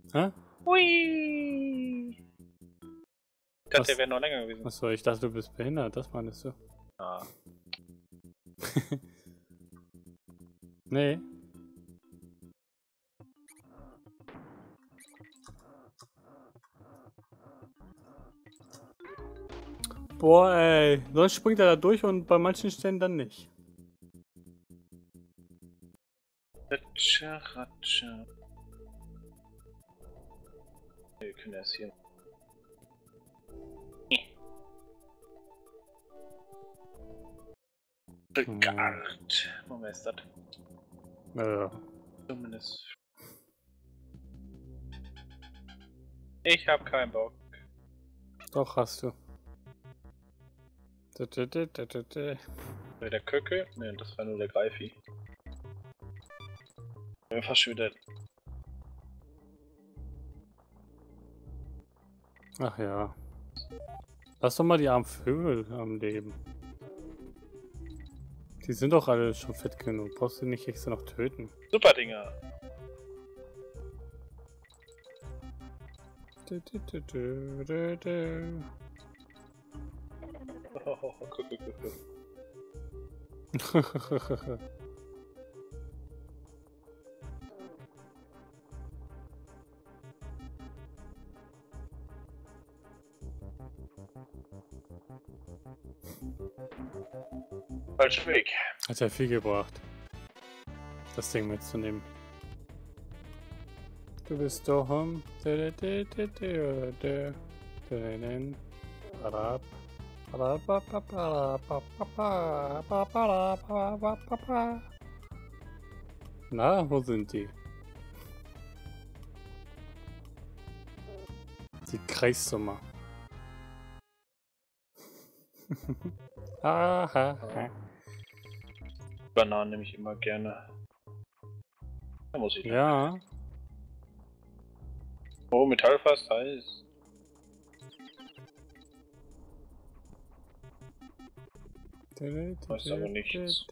Hä? Hui! Ich dachte, der wäre noch länger gewesen. Achso, ich dachte, du bist behindert, das meinst du. Ah. Nee. Boah, ey. Sonst springt er da durch und bei manchen Stellen dann nicht. Ratscha, Ratscha. Wir können erst hier. Regard. Moment, ist das? Zumindest. Ich hab keinen Bock. Doch, hast du. Der Köcke? Ne, das war nur der Greifi. Ich bin fast schon wieder. Ach ja. Lass doch mal die armen Vögel am Leben. Die sind doch alle schon fett genug. Brauchst du nicht extra noch töten. Super Dinger! Falscher Weg. Hat ja viel gebracht, das Ding mitzunehmen. Du bist doch Na, wo sind die? Die Kreissummer. Bananen nehme ich immer gerne. Da muss ich. Ja. Oh, Metallfass heiß. Weiß aber nichts.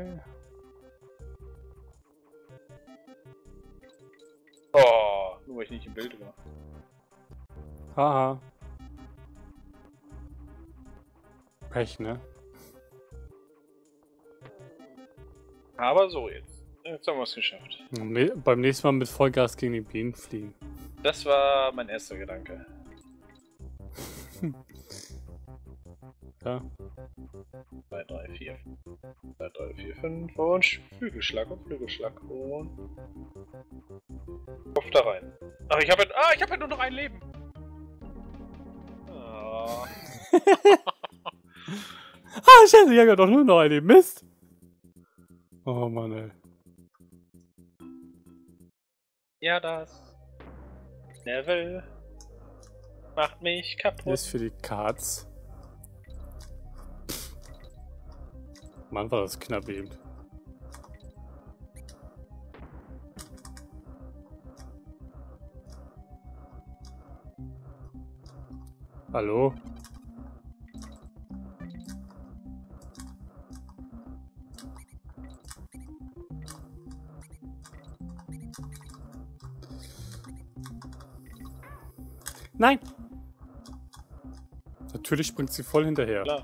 Oh, nur weil ich nicht im Bild war. Haha. Pech, ne? Aber so jetzt. Jetzt haben wir es geschafft. Beim nächsten Mal mit Vollgas gegen die Bienen fliegen. Das war mein erster Gedanke. Ja. 2, 3, 4. 2, 3, 4, 5 und Flügelschlag und Flügelschlag und Kopf da rein. Ach, ich habe ja nur noch ein Leben. Oh. Scheiße, ich habe ja doch nur noch eine. Mist. Oh Mann, ey. Ja, das Level macht mich kaputt. Ist für die Cards. Mann, war das knapp eben. Hallo? Nein! Natürlich springt sie voll hinterher. Klar.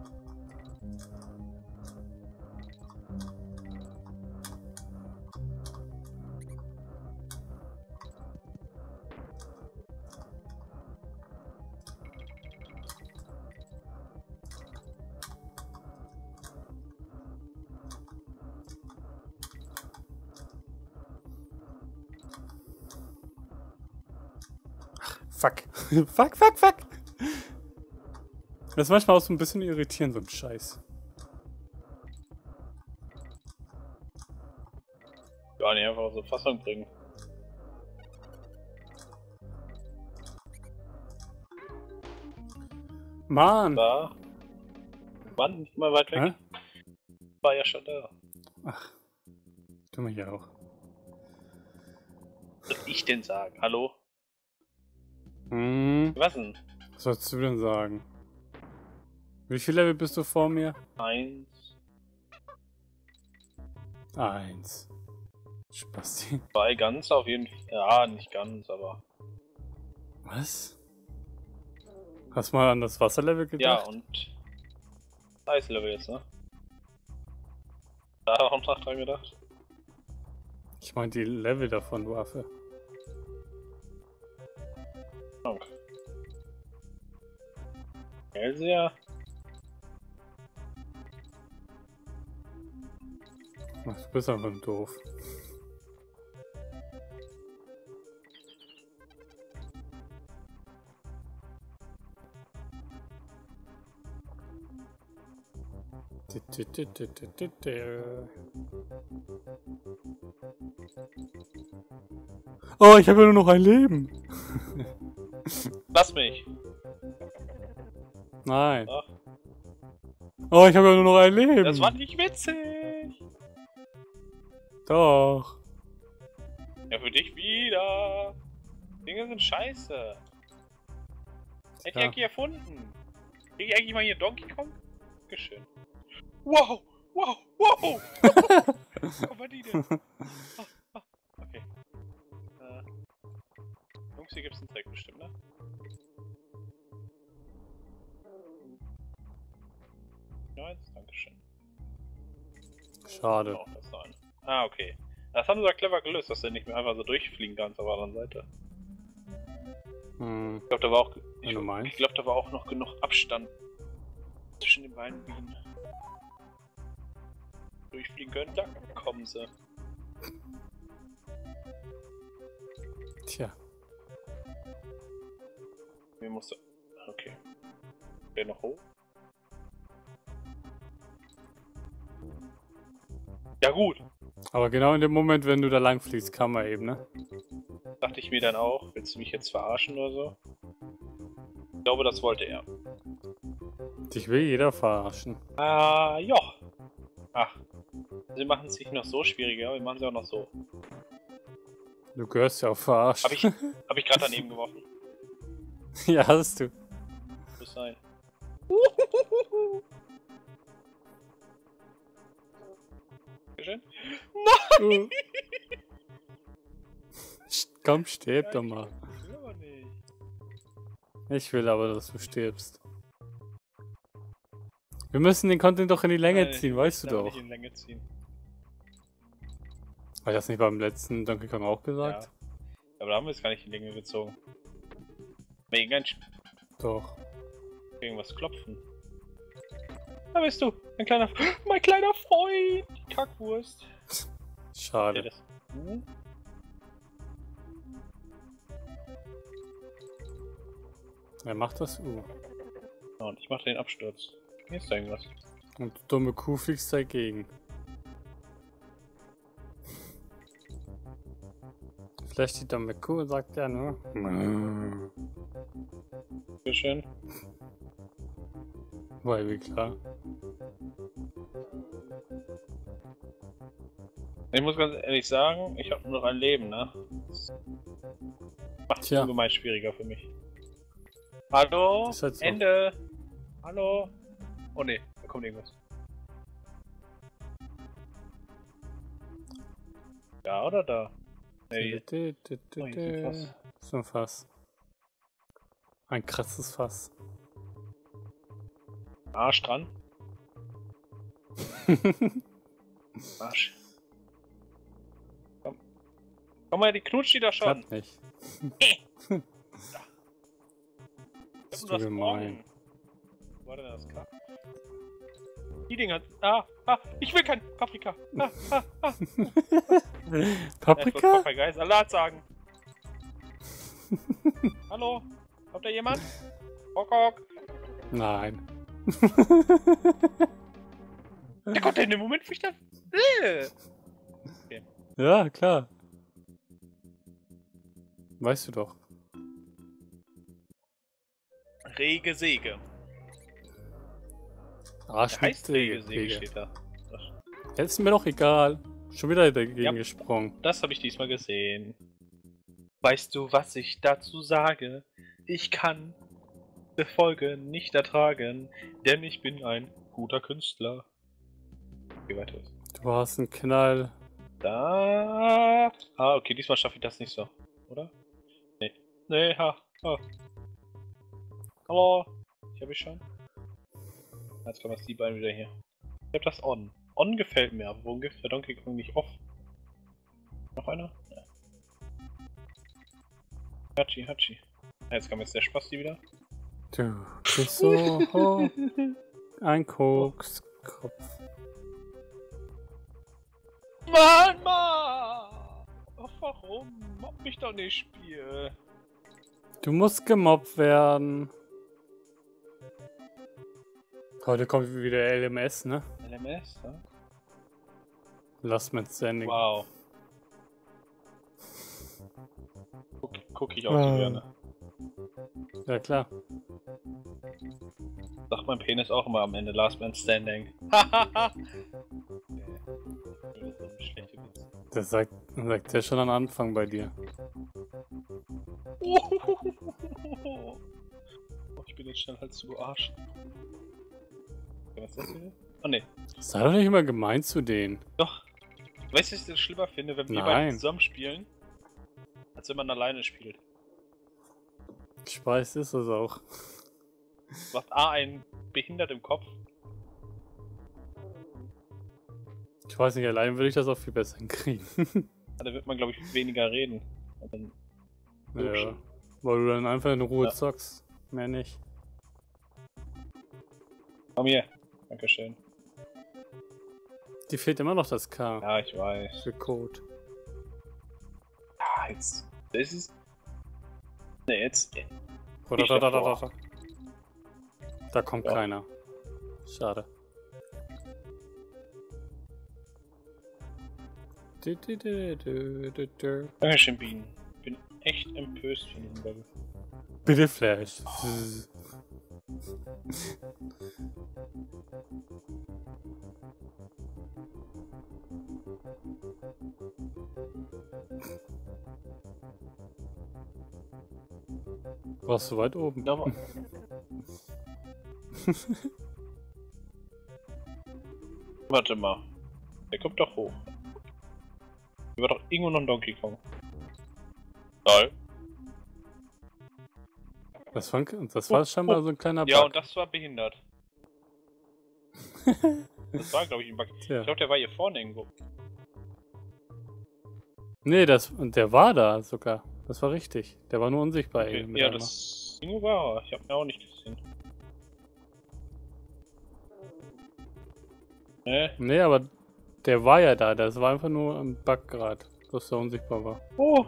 Fuck. Fuck. Das ist manchmal auch so ein bisschen irritierend, so ein Scheiß. Gar nicht einfach so Fassung bringen. Mann! Da. Mann, nicht mal weit weg. Hä? War ja schon da. Ach. Du mich auch. Was soll ich denn sagen? Hallo? Was Was denn? sollst du denn sagen? Wie viel Level bist du vor mir? 1. 1. Spasti. 2 ganz auf jeden Fall. Ja, nicht ganz, aber. Was? Hast du mal an das Wasserlevel Ja, gedacht? und. Eislevel jetzt, ne? Da hat er auch einen Tag dran gedacht. Ich meine die Level davon, du Affe. Danke. Elsia. Ach, du bist einfach doof. Oh, ich habe ja nur noch ein Leben. Lass mich! Nein. Ach, Oh, ich habe ja nur noch ein Leben. das war nicht witzig! Doch. Ja, für dich wieder! Dinge sind scheiße! Hätte ich Ja. eigentlich erfunden! Krieg ich eigentlich mal hier Donkey Kong? Dankeschön. Wow! Wow! Wow! Wo kommen die denn? Okay. Jungs, hier gibt's einen Trick bestimmt, ne? Ja, jetzt, Dankeschön. Schade. Auch das sein. Ah, okay. Das haben sie ja clever gelöst, dass du nicht mehr einfach so durchfliegen kannst auf der anderen Seite. Hm, Ich glaube, da war auch. wenn du meinst. Ich glaube, da war auch noch genug Abstand zwischen den beiden Bienen. Durchfliegen können, da kommen sie. Tja. Mir musste. Okay. Der noch hoch? Ja gut, Aber genau in dem Moment, wenn du da lang fliegst, kann man eben, ne? dachte ich mir dann auch. Willst du mich jetzt verarschen oder so? Ich glaube, das wollte er. Dich will jeder verarschen. Ah, ja. Ach. Sie machen es sich noch so schwieriger, wir machen sie auch noch so. Du gehörst ja auch verarscht. Hab ich gerade daneben geworfen? Ja, hast du. Muss sein. Schön. Uh. Komm, stirb doch mal. Ich will aber nicht. Ich will aber, dass du stirbst. Wir müssen den Content doch in die Länge ziehen, weißt du Darf doch. nicht in Länge ziehen. War das nicht beim letzten Donkey Kong auch gesagt? Ja. Aber da haben wir es gar nicht in Länge gezogen. Wegen ganz Doch. irgendwas klopfen. Da bist du, mein kleiner Freund, die Kackwurst. Der Schade. das. Wer macht das? Ja, und ich mach den Absturz. Hier ist da irgendwas. Und du dumme Kuh fliegst dagegen. Vielleicht die dumme Kuh sagt ja nur. Sehr schön. Weil wie klar. Ich muss ganz ehrlich sagen, ich habe nur noch ein Leben, ne? Das macht es Tja. ungemein schwieriger für mich. Hallo? Ist halt so. Ende! Hallo? Oh ne, da kommt irgendwas. Da oder da? Nee, Oh, hier ist ein Fass. So ein Fass. Ein krasses Fass. Arsch dran. Arsch. Komm. Komm mal, die knutscht die da schon. Klappt nicht. Das ist du gemein. Warte, das klappt. Die Dinger. Ich will kein Paprika. Paprika? Papagei Salat sagen. Hallo? Kommt da jemand? Okok. Nein. Der kommt in dem Moment, wo ich da. Ja, klar. Weißt du doch. Rege Säge. Arsch mit Heißt Rege Säge Säge. steht da. Jetzt ist mir doch egal. Schon wieder dagegen Ja. gesprungen. Das habe ich diesmal gesehen. Weißt du, was ich dazu sage? Ich kann die Folge nicht ertragen, denn ich bin ein guter Künstler. Wie weiter ist? Du hast einen Knall. Da. Ah, okay, diesmal schaffe ich das nicht so, oder? Nee. Nee, ha. Hallo. Ich habe ich schon. Jetzt kommen die beiden wieder hier. Ich hab das On. On gefällt mir, aber warum gibt der Donkey Kong nicht Off? Noch einer? Ja. Hatschi. Jetzt kommt jetzt der Spasti wieder. Du bist so hoch. Ein Kokskopf. Mann! Ach, warum? Mobb mich doch nicht, Spiel. Du musst gemobbt werden. Heute kommt wieder LMS, ne? LMS, ne? Last Man Standing. Wow. Guck ich auch so gerne. Ja, klar. Sagt mein Penis auch immer am Ende Last Man Standing. Hahaha! Das sagt der schon am Anfang bei dir. Oh, ich bin jetzt schnell halt zu Arsch. Was ist das hier? Oh ne. Sei doch nicht immer gemein zu denen. Doch. Weißt du, was ich das schlimmer finde, wenn wir beide zusammen spielen, als wenn man alleine spielt? Ich weiß, ist es auch. Du hast A, einen behindert im Kopf. Ich weiß nicht, allein würde ich das auch viel besser hinkriegen. Da wird man, glaube ich, weniger reden. Dann ja, weil du dann einfach in Ruhe zockst. Mehr nicht. Komm hier. Dankeschön. Die fehlt immer noch das K. Ja, ich weiß. Für Code. Ja, jetzt. Das ist. Ne, jetzt. Da kommt keiner. Schade. Dankeschön, Bienen. Bin echt empört von diesem Level. Bitte Flash. Warst du weit oben? Ja, warte mal. Der kommt doch hoch. Hier war doch irgendwo noch ein Donkey Kong. Nein. Das war scheinbar so ein kleiner Bug. Ja, und das war behindert. Das war, glaube ich, ein Bug. Ja. Ich glaube, der war hier vorne irgendwo. Nee, der war da sogar. Das war richtig. Der war nur unsichtbar. Okay. Eben Ja, das irgendwo war er. Ich habe ihn auch nicht gesehen. Nee, aber der war ja da. Das war einfach nur ein Bug gerade, dass er unsichtbar war. Oh!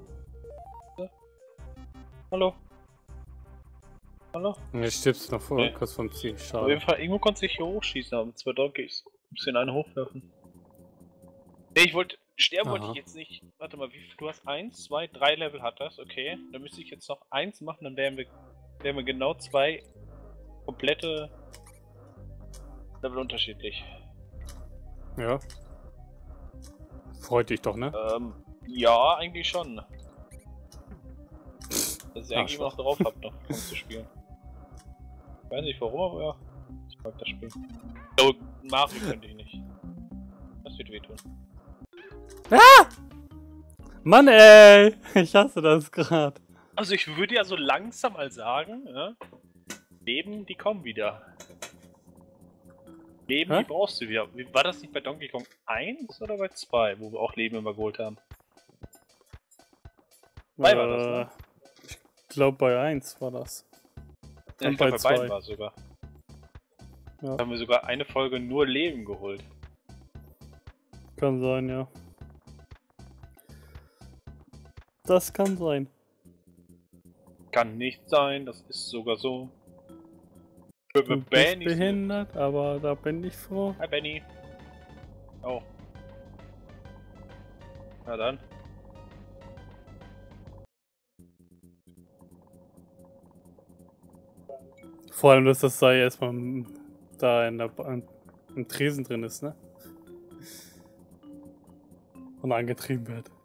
Hallo? Hallo? Und jetzt stirbst du noch vor, Nee. kurz vom Ziel. Auf Schade. jeden Fall, irgendwo konnte ich hier hochschießen, aber 2 Donkeys. Muss den einen hochwerfen. Nee, ich wollte. Sterben wollte ich jetzt nicht. Warte mal, wie viel? Du hast 1, 2, 3 Level hat das, okay. Dann müsste ich jetzt noch 1 machen, dann wären wir genau 2 komplette Level unterschiedlich. Ja. Freut dich doch, ne? Ja, eigentlich schon. Dass ich eigentlich immer noch drauf hab, noch zu spielen. Ich weiß nicht warum, aber ja. Ich mag das Spiel. Oh, Mario könnte ich nicht. Das wird wehtun. Ah! Mann, ey! Ich hasse das gerade. Also ich würde ja so langsam mal sagen, ja, Leben, die kommen wieder. Leben, die brauchst du wieder. War das nicht bei Donkey Kong 1 oder bei 2, wo wir auch Leben immer geholt haben? 2 war das, ne? Ich glaube bei 1 war das. Ja, ich glaube bei beiden war es sogar. Ja. Da haben wir sogar eine Folge nur Leben geholt. Kann sein, ja. Das kann sein. Kann nicht sein, das ist sogar so. Du bist behindert, aber da bin ich froh. Hi Benny. Oh. Na dann. Vor allem, dass das Seil erstmal da im Tresen drin ist, ne? Und angetrieben wird.